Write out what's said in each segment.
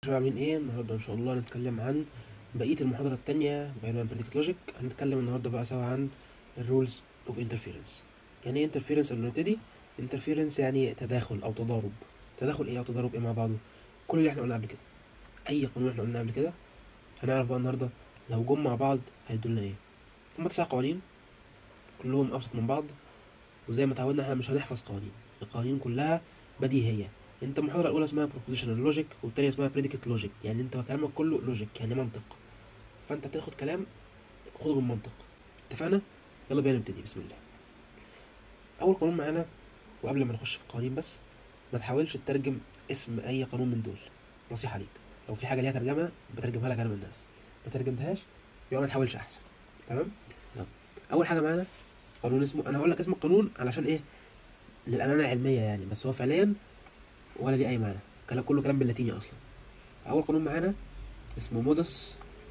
شباب عاملين ايه؟ النهارده ان شاء الله هنتكلم عن بقيه المحاضره الثانيه بعنوان Predicate Logic. هنتكلم النهارده بقى سوا عن الرولز اوف انترفيرنس. يعني ايه انترفيرنس؟ قبل ما نبتدي، انترفيرنس يعني تداخل او تضارب. تداخل ايه او تضارب ايه مع بعضه؟ كل اللي احنا قلناه قبل كده، اي قانون احنا قلناه قبل كده هنعرف بقى النهارده لو جم مع بعض هيدولنا ايه. هم 9 قوانين كلهم ابسط من بعض، وزي ما اتعودنا احنا مش هنحفظ قوانين، القوانين كلها بديهيه. انت المحاضره الاولى اسمها propositional logic والتانيه اسمها predicate logic، يعني انت كلامك كله لوجيك يعني منطق، فانت بتاخد كلام خده بالمنطق. اتفقنا؟ يلا بينا نبتدي. بسم الله. اول قانون معانا، وقبل ما نخش في القوانين بس ما تحاولش تترجم اسم اي قانون من دول، نصيحه ليك. لو في حاجه ليها ترجمه بترجمها لك انا من الناس، ما ترجمتهاش يبقى ما تحاولش احسن. تمام؟ يلا. اول حاجه معانا قانون اسمه، انا هقول لك اسم القانون علشان ايه؟ للامانه علميه يعني، بس هو فعليا ولا ليه اي معنى، كلام كله كلام باللاتيني اصلا. اول قانون معانا اسمه مودس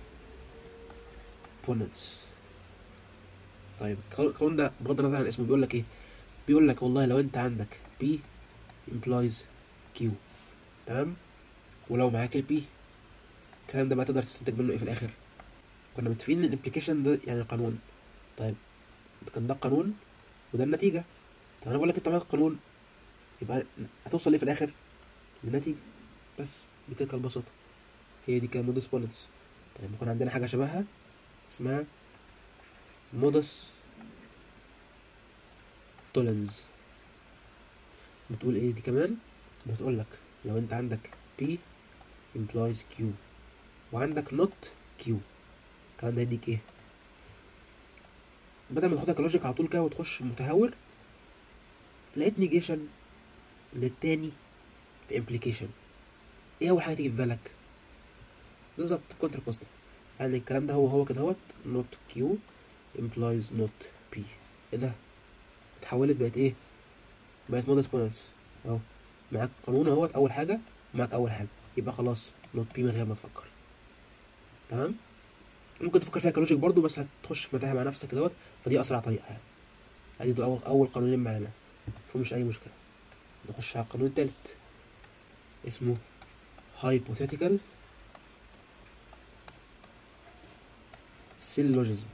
بوننس. طيب القانون ده بغض النظر عن اسمه بيقول لك ايه؟ بيقول لك والله لو انت عندك P implies Q، تمام؟ ولو معاك ال P، الكلام ده بقى تقدر تستنتج منه ايه في الاخر؟ كنا متفقين ان الامبليكيشن ده يعني قانون. طيب كان ده القانون وده النتيجه. طب انا بقول لك انت معاك قانون، يبقى هتوصل ليه في الاخر؟ للنتيجه بس، بتلك البساطه. هي دي كان مودس بوننس. طيب يكون عندنا حاجه شبهها اسمها مودس تولنز. بتقول ايه دي كمان؟ بتقول لك لو انت عندك P implies Q وعندك not Q، الكلام ده يديك ايه؟ بدل ما تاخدها كلوجيك على طول كده وتخش متهور، لقيت نيجيشن للتاني في implication. ايه اول حاجه تيجي في بالك؟ بالظبط كونتر بوزيتيف، يعني الكلام ده هو كده اهوت not Q implies not P. ايه ده؟ اتحولت بقت ايه؟ بقت مودس بوننس. اهو معاك قانون اهوت اول حاجه، معاك اول حاجه، يبقى خلاص نوت بي من غير ما تفكر. تمام؟ ممكن تفكر فيها كلوجيك برضو بس هتخش في متاهه مع نفسك كدهوت، فدي اسرع طريقه يعني. ادي دول اول قانونين معانا، فمش اي مشكله. نخش على القانون التالت اسمه hypothetical syllogism.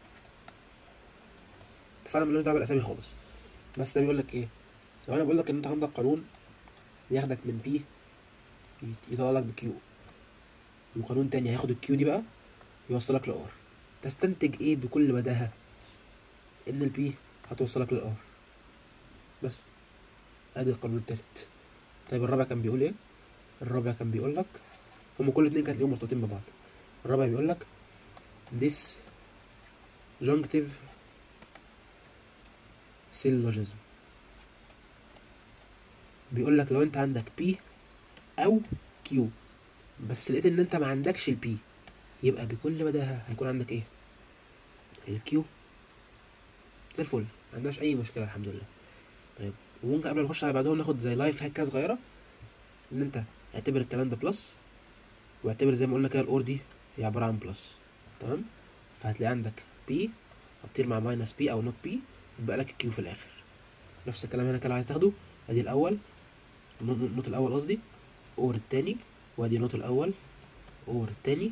اتفقنا ملوش دعوه بالاسامي خالص، بس ده بيقول لك ايه؟ لو انا بقول لك ان انت عندك قانون ياخدك من بي يطلع لك بكيو، وقانون تاني هياخد الكيو دي بقى يوصلك لار، تستنتج ايه بكل بداهه؟ ان البي هتوصلك للار بس. ادي القانون التالت. طيب الرابع كان بيقول ايه؟ الرابع كان بيقول لك، هم كل اتنين كانت ليهم مرتبطين ببعض. الرابع بيقول لك disjunctive syllogism. بيقول لك لو انت عندك P او Q بس لقيت ان انت ما عندكش ال P، يبقى بكل بداهة هيكون عندك ايه؟ ال Q. زي الفل، ما عندناش اي مشكلة الحمد لله. طيب وممكن قبل ما نخش على بعدهم ناخد زي لايف هاك كده صغيرة، ان انت اعتبر الكلام ده بلس، واعتبر زي ما قلنا كده الاور دي هي عبارة عن بلس. تمام؟ فهتلاقي عندك P هتطير مع ماينس P او نوت P، يبقى لك Q في الاخر. نفس الكلام هنا كده عايز تاخده، ادي الاول النوت الاول قصدي اور التاني، وادي نوت الاول اور التاني،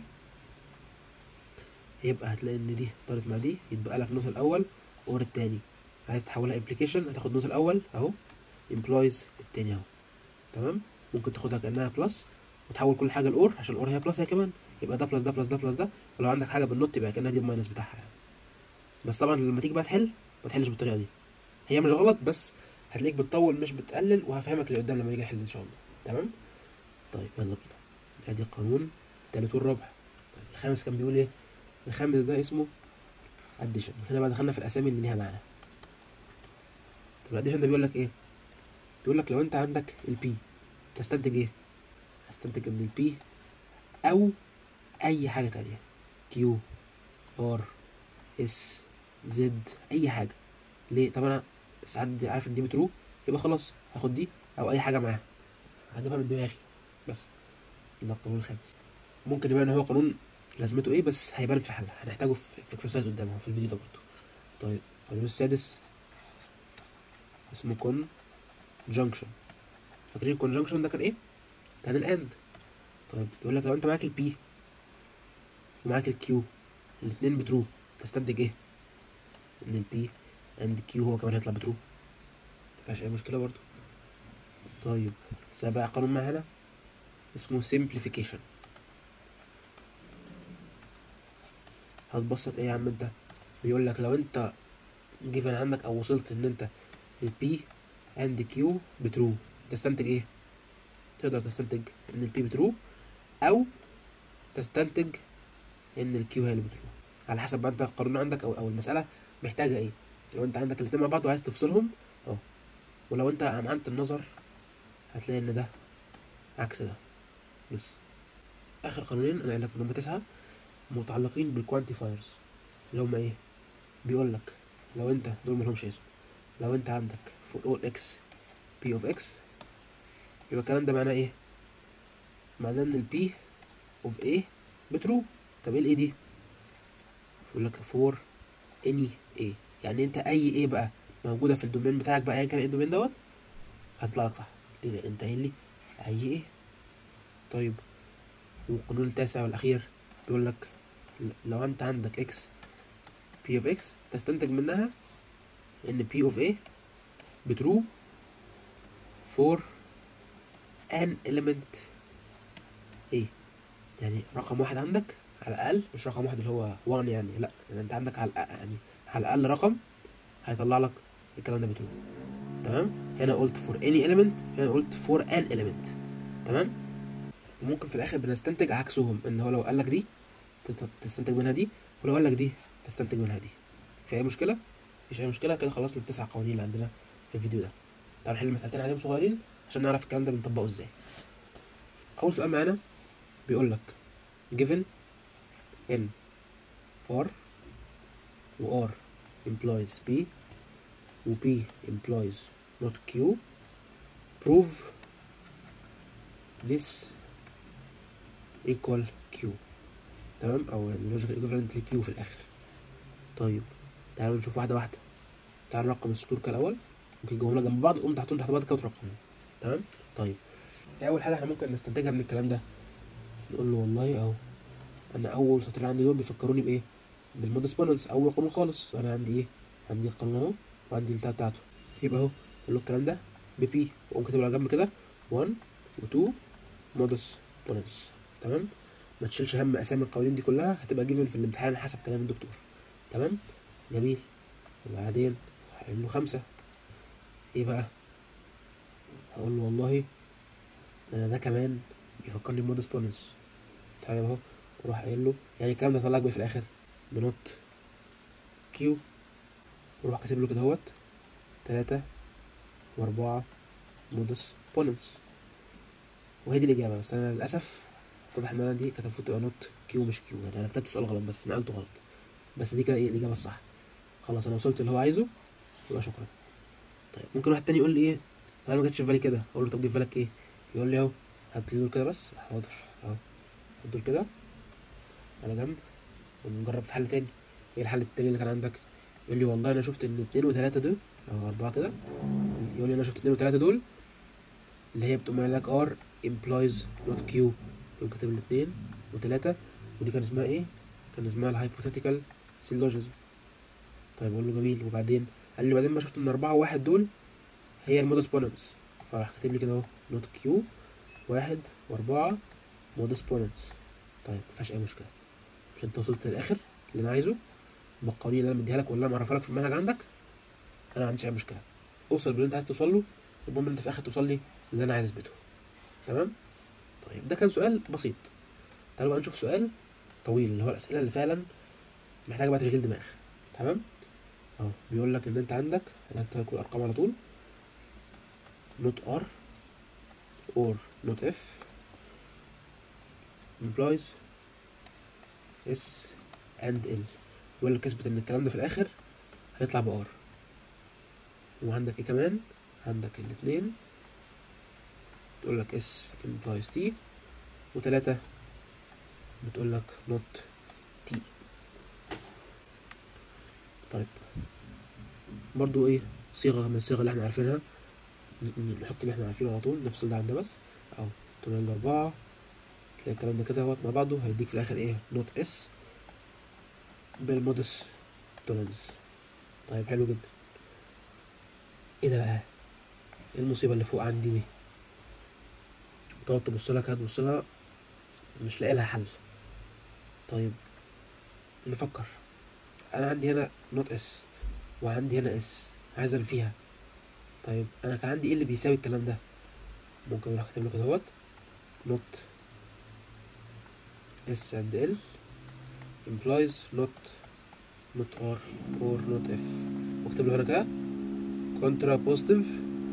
يبقى هتلاقي ان دي طارت مع دي، يتبقى لك نوت الاول اور التاني. عايز تحولها امبليكيشن هتاخد نوت الاول اهو، امبلايز التاني اهو. تمام؟ ممكن تاخدها كانها بلس وتحول كل حاجه الاور، عشان الاور هي بلس هي كمان، يبقى ده بلس ده بلس ده بلس ده، ولو عندك حاجه بالنوت يبقى كانها دي الماينس بتاعها يعني. بس طبعا لما تيجي بقى تحل ما تحلش بالطريقه دي، هي مش غلط بس هتلاقيك بتطول مش بتقلل، وهفهمك اللي قدام لما يجي احل ان شاء الله. تمام؟ طيب يلا بينا. ادي القانون التالت والرابع. طيب الخامس كان بيقول ايه؟ الخامس ده اسمه اديشن. هنا بقى دخلنا في الاسامي اللي ليها معنى. طب الاديشن ده بيقول لك ايه؟ بيقول لك لو انت عندك البي تستنتج ايه؟ هستنتج ان البي او اي حاجه تانية، كيو ار اس زد اي حاجه. ليه؟ طب انا ساعات عارف ان دي بترو، يبقى خلاص هاخد دي او اي حاجه معاها، هجيبها من دماغي بس. ده القانون الخامس. ممكن يبقى ان هو قانون لازمته ايه، بس هيبان في حل هنحتاجه في اكسرسايز قدامه في الفيديو ده برضه. طيب القانون السادس اسمه conjunction. فاكرين الكونجنكشن ده كان ايه؟ كان الاند. طيب بيقول لك لو انت معاك البي ومعاك الكيو الاتنين بترو، تستنتج ايه؟ ان البي اند كيو هو كمان هيطلع بترو، مفيهاش اي مشكله برضو. طيب سابع قانون معانا اسمه simplification. هتبسط ايه يا عم انت؟ بيقول لك لو انت جيفن عندك او وصلت ان انت البي اند كيو بترو، تستنتج ايه؟ تقدر تستنتج ان البي بترو او تستنتج ان الكيو هي اللي بترو، على حسب بقى انت القانون عندك او المساله محتاجه ايه. لو انت عندك الاتنين مع بعض وعايز تفصلهم اه، ولو انت عملت النظر هتلاقي ان ده عكس ده. بس اخر قانونين انا قايل لك ان هم 9 متعلقين بالكوانتيفايرز، اللي هم ايه؟ بيقول لك لو انت دول ملهمش اسم، لو انت عندك for all x p of x، يبقى الكلام ده معناه ايه؟ معناه ان ال p of a بترو. طب ايه ال a دي؟ بيقول لك for any a، يعني انت اي a بقى موجوده في الدومين بتاعك بقى، ايا كان ايه الدومين دوت هتطلع لك صح. ليه؟ انت قايل لي اي a. طيب والقانون التاسع والاخير بيقول لك لو انت عندك x p of x، تستنتج منها ان p of a بترو for an element a، يعني رقم واحد عندك على الاقل، مش رقم واحد اللي هو 1 يعني، لا يعني انت عندك على الأقل يعني على الاقل رقم هيطلع لك الكلام ده بترو. تمام؟ هنا قلت for any element، هنا قلت for an element. تمام؟ وممكن في الاخر بنستنتج عكسهم، ان هو لو قال لك دي تستنتج منها دي، ولو قال لك دي تستنتج منها دي. في اي مشكله؟ مفيش اي مشكله. كده خلصنا التسع قوانين اللي عندنا في الفيديو ده. تعالوا نحل مسألتين عليهم صغيرين عشان نعرف الكلام ده بنطبقه ازاي. اول سؤال معانا بيقول لك given n r و r implies p و p implies not q prove this equal q. تمام؟ او يعني logical equivalent ل q في الاخر. طيب تعالوا نشوف واحده واحده. تعالوا نرقم السطور كده الاول، ممكن نجيبهم لك جنب بعض قوم تحتهم تحت بعض كده وترقمهم. تمام؟ طيب اول حاجه احنا ممكن نستنتجها من الكلام ده، نقول له والله اهو انا اول سطرين عندي دول بيفكروني بايه؟ بالمودس بوننس، اول قانون خالص. انا عندي ايه؟ عندي القانون اهو وعندي البتاع بتاعته، يبقى اهو اقول له الكلام ده ببي، واقوم كاتب على جنب كده 1 و2 مودس بوننس. تمام؟ ما تشيلش هم اسامي القوانين دي كلها، هتبقى جيفن في الامتحان حسب كلام الدكتور. تمام؟ جميل. وبعدين هقول له 5 ايه بقى؟ هقول له والله انا ده كمان بيفكرني بمودس بوننس. تعالى اهو اروح قايل له يعني الكلام ده طلع لك بايه في الاخر؟ بنوت كيو، وروح كاتب له كده اهوت 3 و4 مودس بوننس، وهي دي الاجابه. بس انا للاسف اتضح ان انا دي كانت المفروض تبقى نوت كيو مش كيو، يعني انا كتبت السؤال غلط بس نقلته غلط، بس دي كده ايه الاجابه الصح. خلاص انا وصلت اللي هو عايزه، يبقى شكرا. طيب ممكن واحد تاني يقول لي ايه؟ انا ما جاتش في بالي كده. اقول له طب جه في بالك ايه؟ يقول لي اهو هات لي دول كده بس. حاضر اهو هات دول كده على جنب ونجرب في حل تاني. ايه الحل التاني اللي كان عندك؟ يقول لي والله انا شفت ان 2 و3 دول او 4 كده، يقول لي انا شفت 2 و3 دول اللي هي بتقوم قايل لك R implies not Q، يقوم كاتب له 2 و3، ودي كان اسمها ايه؟ كان اسمها الهايبوثيتيكال سيلوجيزم. طيب اقول له جميل. وبعدين قال لي بعدين ما شفت ان 4 و1 دول هي المودس بوننس، فراح كاتب لي كده اهو not Q 1 و4 مودس بوننس. طيب مفيهاش اي مشكله، مش انت وصلت للاخر اللي انا عايزه بالقوانين اللي انا مديها لك واللي انا معرفها لك في المنهج عندك؟ انا ما عنديش اي مشكله، اوصل باللي انت عايز توصل له، المهم ان انت في الاخر توصل لي اللي انا عايز اثبته. تمام؟ طيب ده كان سؤال بسيط. تعالوا بقى نشوف سؤال طويل، اللي هو الاسئله اللي فعلا محتاجه بقى تشغيل دماغ. تمام؟ اهو بيقول لك ان انت عندك، انا هكتب لك الارقام على طول، نوت ار اور نوت اف implies اس اند ال. يقول لك اثبت ان الكلام ده في الاخر هيطلع بار. وعندك ايه كمان؟ عندك الاثنين بتقول لك اس implies t، وتلاتة بتقول لك not t. طيب برضو ايه صيغة من الصيغة اللي احنا عارفينها، نحط اللي احنا عارفينه على طول، نفصل ده عن ده بس. اهو 8 ل4 تلاقي الكلام ده كده اهوت مع بعضه هيديك في الاخر ايه؟ نوت اس بالمودس تولرنس. طيب حلو جدا. ايه ده بقى؟ ايه المصيبه اللي فوق عندي دي؟ تقعد تبص لها كده، تبص لها مش لاقي لها حل. طيب نفكر. انا عندي هنا نوت اس وعندي هنا اس، عايز فيها. طيب انا كان عندي ايه اللي بيساوي الكلام ده؟ ممكن اروح اكتب له كده اهوت نوت اس اند ال implies not r or not f، واكتب له هنا كده كونترا بوزيتيف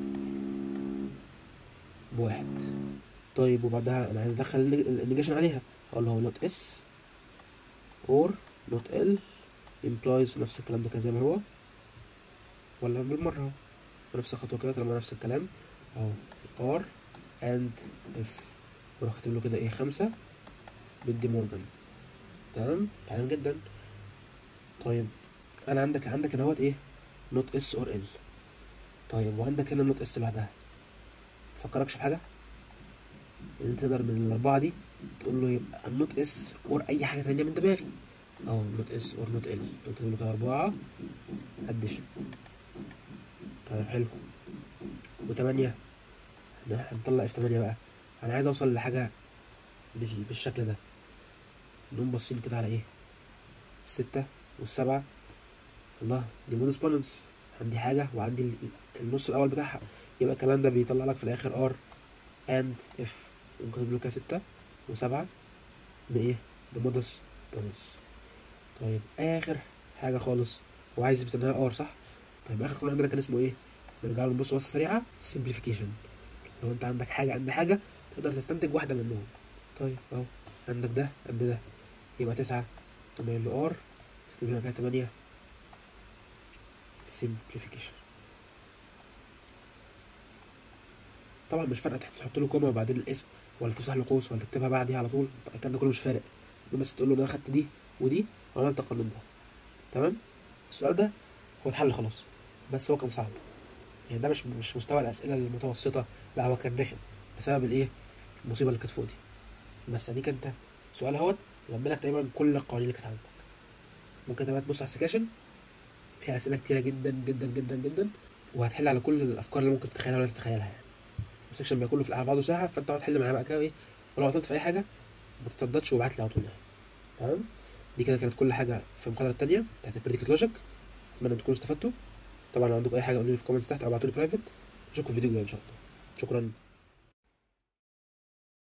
بواحد. طيب وبعدها انا عايز ادخل النيجيشن عليها، اقول له هو not s or not l implies نفس الكلام ده كده زي ما هو، ولا بالمرة اهو نفس الخطوة كده طالما نفس الكلام اهو r and f، واروح كاتب له كده ايه 5 بدي مورجان. تمام تمام جدا. طيب انا عندك هنا اهوت ايه؟ نوت اس اور ال. طيب وعندك هنا نوت اس بعدها، مفكركش بحاجه؟ ان انت تقدر من الاربعه دي تقول له يبقى نوت اس اور اي حاجه تانية من دماغي اهو نوت اس اور نوت ال، تقول له كده 4 اديشن. طيب حلو. و8 هنطلع اف 8 بقى. انا عايز اوصل لحاجه بالشكل ده. نقوم باصين كده على ايه؟ 6 والسبعة. الله دي مودس بالانس، عندي حاجة وعندي النص الأول بتاعها، يبقى الكلام ده بيطلع لك في الآخر ار اند اف. ممكن تجيب له كده 6 و7 بإيه؟ بمودس بالانس. طيب آخر حاجة خالص، هو عايز يثبت إنها ار صح؟ طيب آخر قانون عندنا كان اسمه إيه؟ نرجع له نبص بصة سريعة، سمبليفيكيشن. لو أنت عندك حاجة عند حاجة تقدر تستنتج واحدة منهم. طيب أهو عندك ده قد ده، يبقى 9 تمام له ار، تكتب هنا كده 8 simplification. طبعا مش فارقه تحط له كوما وبعدين الاسم، ولا تفتح له قوس، ولا تكتبها بعديها على طول، الكلام ده كله مش فارق. بس تقول له انا اخدت دي ودي وعملت القانون ده. تمام. السؤال ده هو اتحل خلاص، بس هو كان صعب يعني، ده مش مستوى الاسئله المتوسطه، لا هو كان رخم بسبب الايه؟ المصيبه اللي كانت فوق دي. بس اديك انت سؤال اهوت لما لك تقريبا كل القوانين اللي كانت عندك. ممكن تبقى تبص على السكاشن فيها اسئله كتيره جدا جدا جدا جدا، وهتحل على كل الافكار اللي ممكن تتخيلها ولا تتخيلها يعني. السكشن بيبقى كله في على بعضه ساعه، فانت اقعد تحل معاه بقى كده ايه، ولو عطلت في اي حاجه ما تترددش وابعت لي على طول يعني. تمام. دي كده كانت كل حاجه في المحاضره الثانيه بتاعت البريديكت لوجيك. اتمنى تكونوا استفدتوا. طبعا لو عندكم اي حاجه قولوا لي في الكومنتس تحت او ابعتوا لي برايفت. اشوفكم في فيديو جاي ان شاء الله. شكرا.